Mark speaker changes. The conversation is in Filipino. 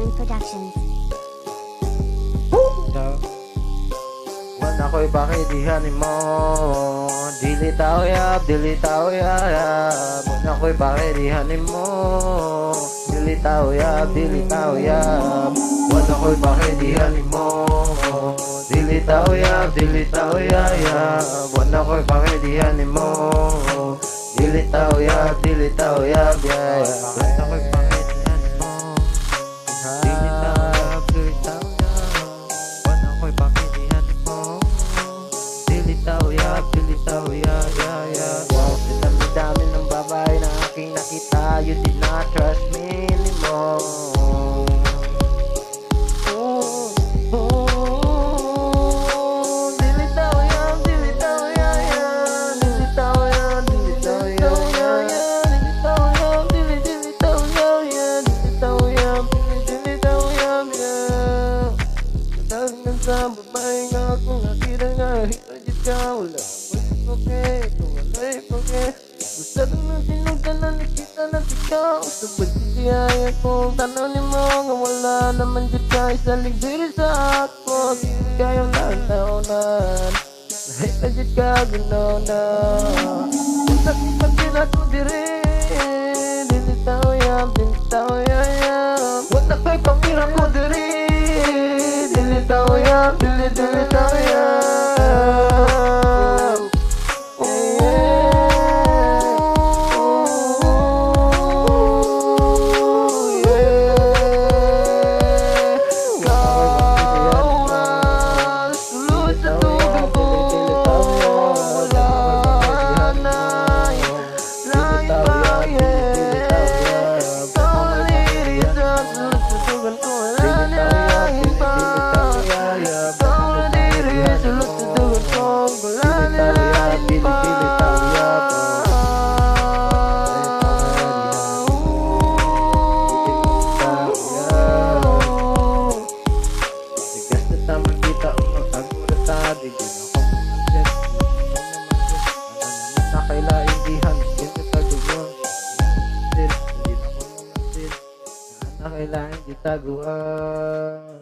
Speaker 1: Moon Productions.
Speaker 2: Wan ako'y pakidihanin mo. Dili tao yab, dili tao yab. Wan ako'y pakidihanin mo. Dili tao yab, dili tao yab. Wan ako'y pakidihanin mo. Dili tao yab, dili tao yab. Wan ako'y pakidihanin mo. Dili tao yab, dili tao yab, yeah. Wan ako'y pakidihanin mo. Dili tao yab, dili tao yab. Wan ako'y pakidihanin mo. Dili tao yab, dili tao yab, yeah, yeah. Wow, sa dami-dami ng babae na aking nakita, you did not trust me anymore. Sa babae nga kung nakita nga hita ka, wala akong okay, kung wala'y okay. Gusto na tinugtan na nakita na ikaw. Sabay sisiyaya kung tanaw mo nga wala naman dyan ka isalig diri sa ako. Sige kayong lantaonan, nahita dyan ka gunaw-naw. Kung nakipag din ako diri, dili tao yam, dili tao yam. Wala kay pamira ko diri, dili tao yam, dili tao yam. Kailangan ditaguan.